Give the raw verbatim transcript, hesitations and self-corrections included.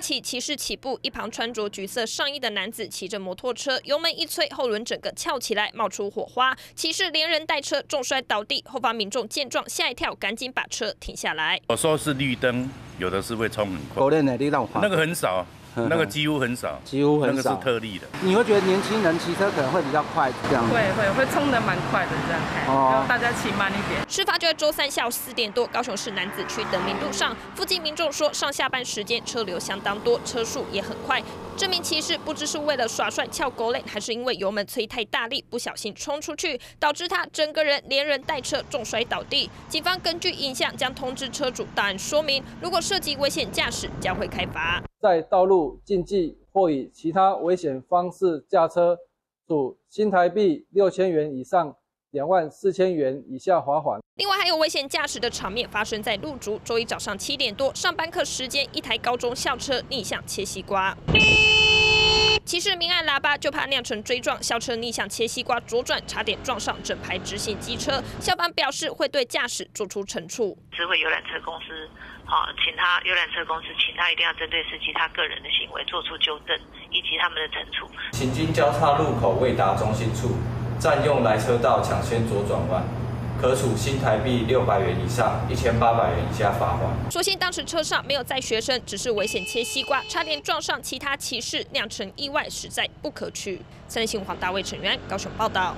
起，骑士起步，一旁穿着橘色上衣的男子骑着摩托车，油门一催，后轮整个翘起来，冒出火花，骑士连人带车重摔倒地。后方民众见状吓一跳，赶紧把车停下来。 我说是绿灯，有的是会冲很快。 狗链的，你让我那个很少。 那个几乎很少， 几乎很少， 那个是特例的。 你会觉得年轻人骑车可能会比较快，这样会会会冲得蛮快的，这样开，然后大家骑慢一点。 事发就在周三下午四点多，高雄市楠梓区等明路上，附近民众说上下班时间车流相当多，车速也很快。这名骑士不知是为了耍帅翘狗链，还是因为油门催太大力，不小心冲出去，导致他整个人连人带车重摔倒地。警方根据影像将通知车主到案说明，如果涉及危险驾驶，将会开罚。 在道路禁忌或以其他危险方式驾车，处新台币六千元以上两万四千元以下罚款。 另外还有危险驾驶的场面发生在路竹，周一早上七点多，上班课时间，一台高中校车逆向切西瓜。 骑士明按喇叭，就怕酿成追撞。校车逆向切西瓜，左转差点撞上整排直行机车。校方表示会对驾驶做出惩处。 智慧游览车公司，好、哦，请他游览车公司，请他一定要针对司机他个人的行为做出纠正，以及他们的惩处。 行经交叉路口未达中心处，占用来车道抢先左转弯，可处新台币六百元以上一千八百元以下罚款。 所幸当时车上没有载学生，只是危险切西瓜，差点撞上其他骑士，酿成意外，实在不可取。三立新闻黄大卫、陈源高雄报道。